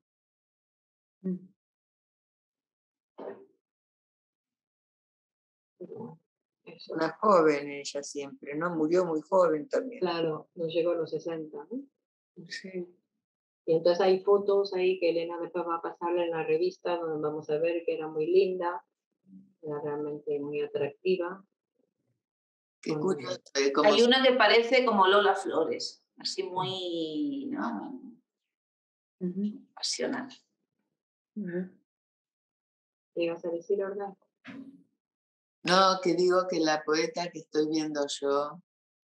Eso. Una joven ella siempre, ¿no? Murió muy joven también. Claro, no llegó a los 60, ¿no? Sí. Y entonces hay fotos ahí que Elena después va a pasarle en la revista, donde vamos a ver que era muy linda, era realmente muy atractiva. Qué curioso. Hay una que parece como Lola Flores, así muy, ¿no? Apasionada. ¿Qué ibas a decir, Olga? No, que digo que la poeta que estoy viendo yo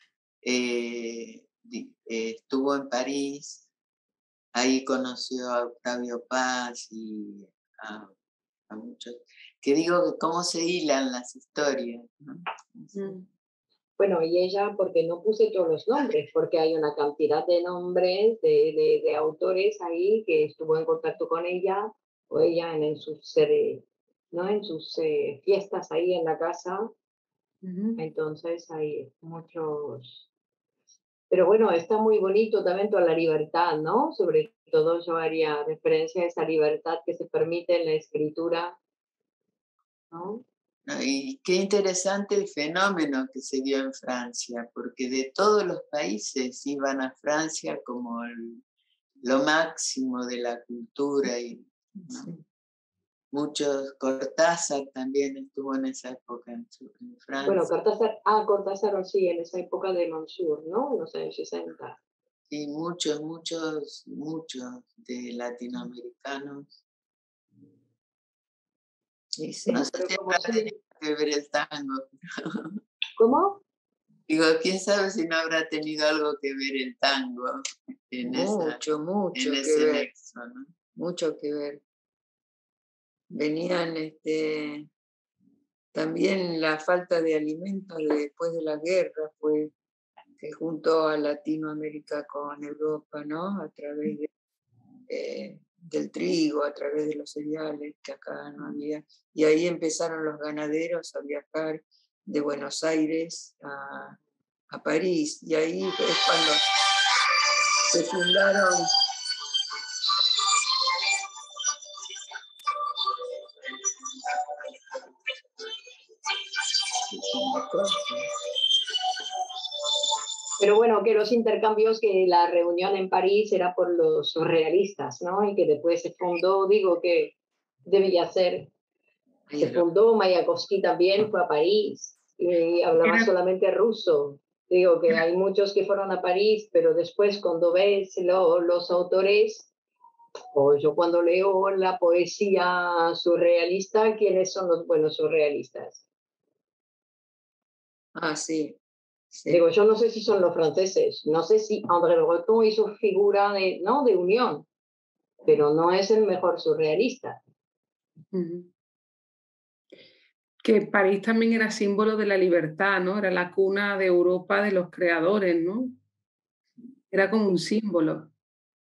estuvo en París, ahí conoció a Octavio Paz y a muchos. Que digo que cómo se hilan las historias, ¿no? Bueno, y ella, porque no puse todos los nombres, porque hay una cantidad de nombres de autores ahí que estuvo en contacto con ella, o ella en sus fiestas ahí en la casa. Entonces hay muchos... Pero bueno, está muy bonito también toda la libertad, ¿no? Sobre todo yo haría referencia a esa libertad que se permite en la escritura, ¿no? Y qué interesante el fenómeno que se dio en Francia, porque de todos los países iban a Francia como lo máximo de la cultura y ¿no? Muchos, Cortázar también estuvo en esa época en Francia. Bueno, Cortázar sí, en esa época de Mansur, ¿no? En los años 60. Y muchos de latinoamericanos. Sí, sí. No sé si habrá tenido que ver el tango. ¿Cómo? Digo, quién sabe si no habrá tenido algo que ver el tango en Mucho ese que ver. nexo, ¿no? Mucho que ver. Venían también la falta de alimentos después de la guerra, fue que juntó a Latinoamérica con Europa, ¿no? A través del trigo, a través de los cereales, que acá no había. Y ahí empezaron los ganaderos a viajar de Buenos Aires a París. Y ahí es cuando se fundaron Pero bueno, que los intercambios, que la reunión en París era por los surrealistas, ¿no? Y que después se fundó, digo que debía ser, se fundó, Mayakovsky también fue a París y hablaba solamente ruso. Digo que hay muchos que fueron a París, pero después cuando ves los autores, o yo cuando leo la poesía surrealista, ¿quiénes son los buenos surrealistas? sí. Sí. Digo, yo no sé si son los franceses, no sé si André Breton hizo figura de unión, pero no es el mejor surrealista. Que París también era símbolo de la libertad, ¿no? Era la cuna de Europa de los creadores, ¿no? Era como un símbolo.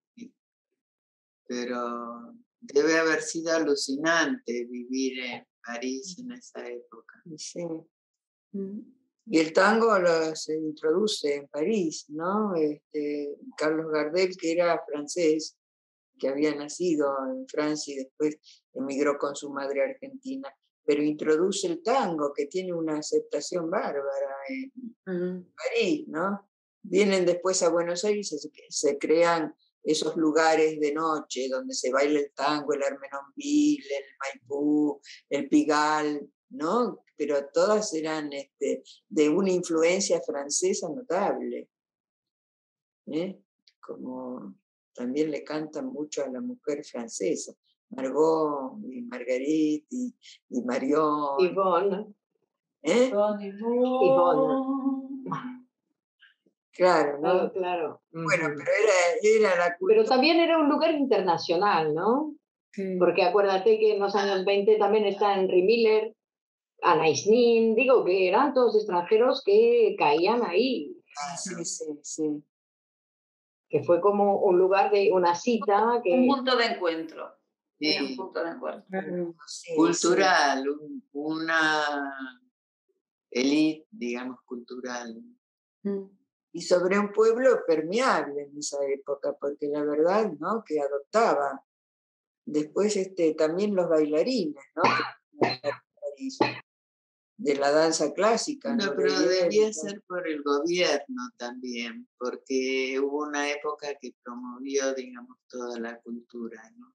Pero debe haber sido alucinante vivir en París en esa época. Sí. Y el tango se introduce en París, ¿no? Carlos Gardel, que era francés, que había nacido en Francia y después emigró con su madre a Argentina, pero introduce el tango, que tiene una aceptación bárbara en París, ¿no? Vienen después a Buenos Aires y se crean esos lugares de noche donde se baila el tango, el Armenonville, el Maipú, el Pigalle, ¿no? Pero todas eran de una influencia francesa notable. Como también le cantan mucho a la mujer francesa, Margot y Marguerite y Marion. Yvonne. Yvonne. Claro, ¿no? Claro. Bueno, pero era la cultura. Pero también era un lugar internacional, ¿no? Sí. Porque acuérdate que en los años 20 también está Henry Miller, Anais Nin, digo que eran todos extranjeros que caían ahí. Sí. Que fue como un lugar de una cita. Un punto de encuentro. Sí. Un punto de encuentro. Claro. Cultural, una élite, digamos, cultural. Y sobre un pueblo permeable en esa época, porque la verdad, ¿no? Que adoptaba. Después también los bailarines, ¿no? De la danza clásica. No, pero debía ser por el gobierno también, porque hubo una época que promovió, digamos, toda la cultura, ¿no?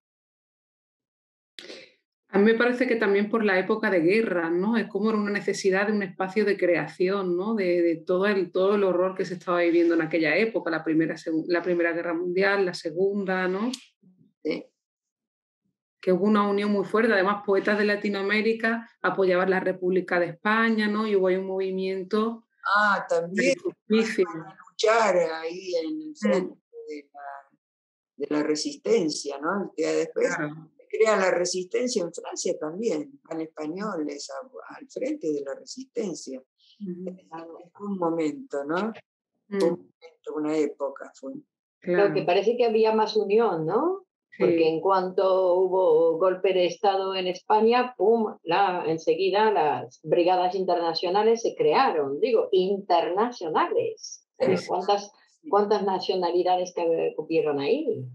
A mí me parece que también por la época de guerra, ¿no? Es como una necesidad de un espacio de creación, ¿no? De todo el horror que se estaba viviendo en aquella época, la primera Guerra Mundial, la segunda, ¿no? Sí. Que hubo una unión muy fuerte. Además, poetas de Latinoamérica apoyaban la República de España, ¿no? Y hubo ahí un movimiento también de justicia. Luchar ahí en el frente de la resistencia, ¿no? Que después crea la resistencia en Francia también, van españoles al frente de la resistencia. Fue un momento, ¿no? Fue un momento, una época fue. Claro. Lo que parece que había más unión, ¿no? Porque en cuanto hubo golpe de Estado en España, ¡pum!, enseguida las brigadas internacionales se crearon. Digo, internacionales. ¿Cuántas nacionalidades que cupieron ahí?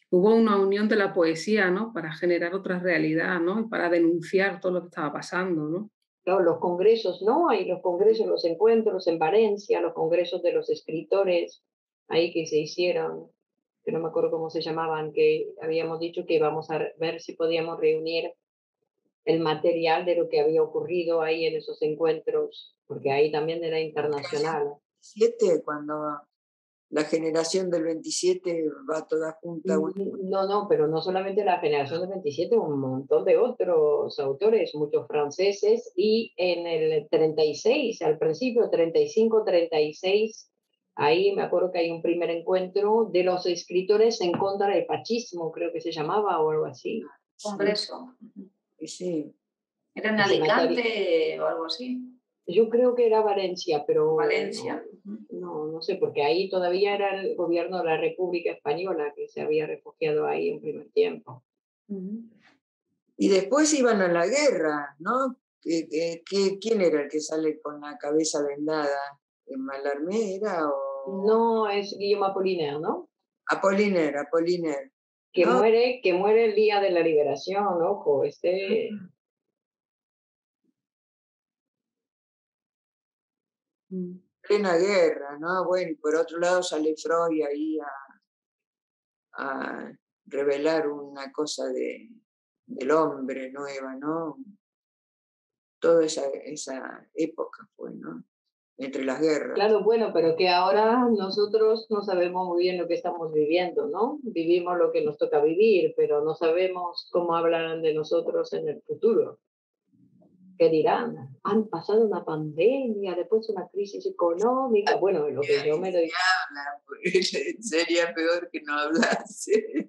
hubo una unión de la poesía, ¿no? Para generar otra realidad, ¿no? Y para denunciar todo lo que estaba pasando, ¿no? Claro, los congresos, ¿no? Hay los congresos, los encuentros en Valencia, los congresos de los escritores, ahí que se hicieron, que no me acuerdo cómo se llamaban, que habíamos dicho que íbamos a ver si podíamos reunir el material de lo que había ocurrido ahí en esos encuentros, porque ahí también era internacional. 27, cuando la generación del 27 va toda junta. No, pero no solamente la generación del 27, un montón de otros autores, muchos franceses, y en el 36, al principio, 35, 36, ahí me acuerdo que hay un primer encuentro de los escritores en contra del fascismo, creo que se llamaba, o algo así. Congreso. Sí. ¿Era en Alicante o algo así? Yo creo que era Valencia, pero Valencia. no sé, porque ahí todavía era el gobierno de la República Española que se había refugiado ahí en primer tiempo. Y después iban a la guerra, ¿no? ¿Quién era el que sale con la cabeza vendada? ¿Mallarmé era o...? No, es Guillaume Apollinaire, ¿no? Apollinaire. Que, ¿no? muere el día de la liberación, ojo, Plena guerra, ¿no? Bueno, y por otro lado sale Freud ahí a revelar una cosa del hombre nueva, ¿no? Toda esa época fue, ¿no? Entre las guerras. Claro, bueno, pero que ahora nosotros no sabemos muy bien lo que estamos viviendo, ¿no? Vivimos lo que nos toca vivir, pero no sabemos cómo hablarán de nosotros en el futuro. ¿Qué dirán? Han pasado una pandemia, después una crisis económica. Bueno, lo que yo me doy... Sería peor que no hablase.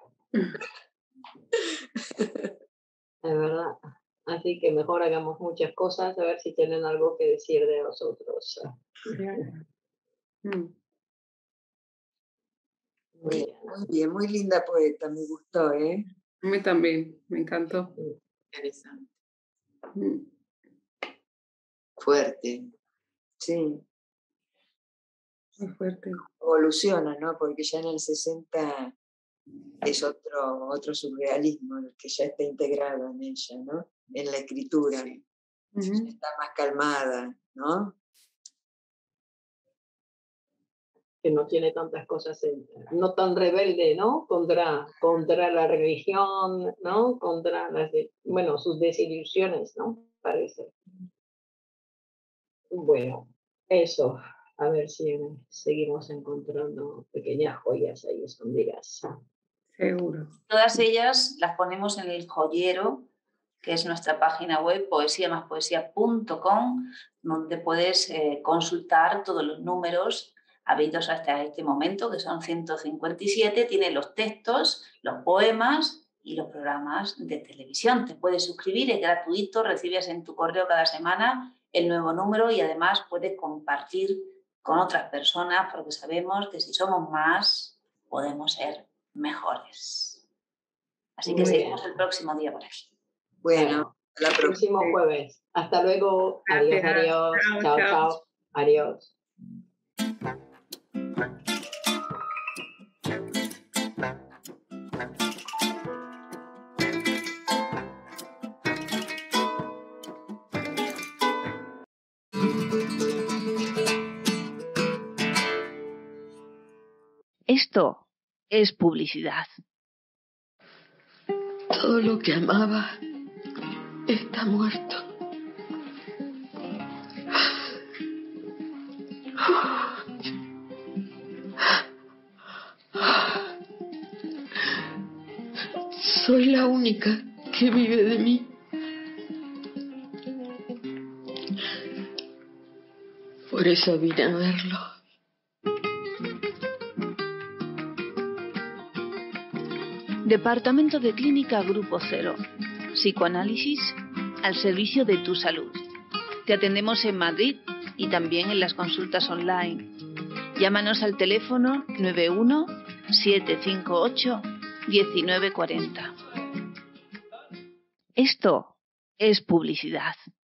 Es verdad. Así que mejor hagamos muchas cosas, a ver si tienen algo que decir de nosotros. Muy bien, muy linda poeta, me gustó, ¿eh? A mí también, me encantó. Interesante. Fuerte. Sí. Muy fuerte. Evoluciona, ¿no? Porque ya en el 60 es otro surrealismo, el que ya está integrado en ella, ¿no? En la escritura. Sí. Está más calmada, ¿no? Que no tiene tantas cosas, no tan rebelde, ¿no? Contra la religión, ¿no? Contra sus desilusiones, ¿no? Parece. Bueno, eso. A ver si seguimos encontrando pequeñas joyas ahí escondidas. Seguro. Todas ellas las ponemos en el joyero, que es nuestra página web, poesiamaspoesia.com, donde puedes consultar todos los números habidos hasta este momento, que son 157. Tiene los textos, los poemas y los programas de televisión. Te puedes suscribir, es gratuito, recibes en tu correo cada semana el nuevo número y además puedes compartir con otras personas, porque sabemos que si somos más, podemos ser mejores. Así que seguimos el próximo día por aquí. Bueno, hasta el próximo jueves. Hasta luego. Adiós, adiós. Chao. Adiós. Esto es publicidad. Todo lo que amaba está muerto. Soy la única que vive de mí. Por eso vine a verlo. Departamento de Clínica Grupo Cero. Psicoanálisis al servicio de tu salud. Te atendemos en Madrid y también en las consultas online. Llámanos al teléfono 91 758 1940. Esto es publicidad.